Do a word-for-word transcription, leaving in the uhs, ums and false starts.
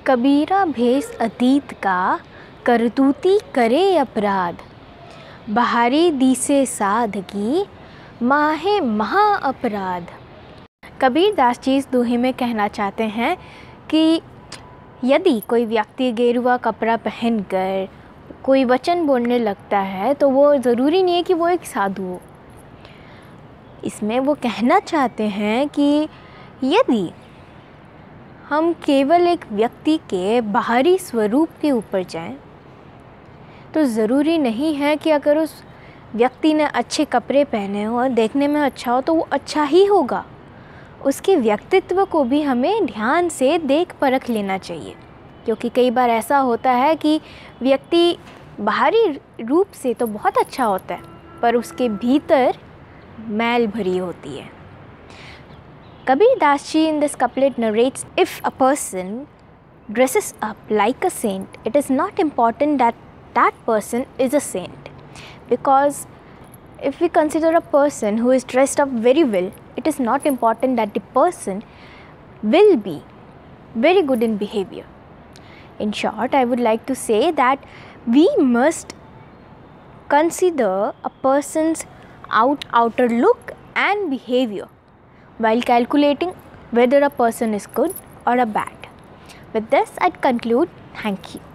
कबीरा भेष अतीत का, करतूती करे अपराध। बहारी दीसे साधकी, माहे महा अपराध। कबीर दास जी इस दोहे में कहना चाहते हैं कि यदि कोई व्यक्ति गेरुआ कपड़ा पहनकर कोई वचन बोलने लगता है तो वो ज़रूरी नहीं है कि वो एक साधु हो। इसमें वो कहना चाहते हैं कि यदि हम केवल एक व्यक्ति के बाहरी स्वरूप के ऊपर जाएं, तो ज़रूरी नहीं है कि अगर उस व्यक्ति ने अच्छे कपड़े पहने हो और देखने में अच्छा हो तो वो अच्छा ही होगा। उसके व्यक्तित्व को भी हमें ध्यान से देख परख लेना चाहिए, क्योंकि कई बार ऐसा होता है कि व्यक्ति बाहरी रूप से तो बहुत अच्छा होता है पर उसके भीतर मैल भरी होती है। Kabir Das ji in this couplet narrates, if a person dresses up like a saint, it is not important that that person is a saint. Because if we consider a person who is dressed up very well, it is not important that the person will be very good in behavior. In short, I would like to say that we must consider a person's out, outer look and behavior while calculating whether a person is good or a bad. With this, I'd conclude. Thank you.